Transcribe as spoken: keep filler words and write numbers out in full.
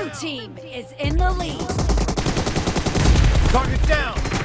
Blue team is in the lead. Target down!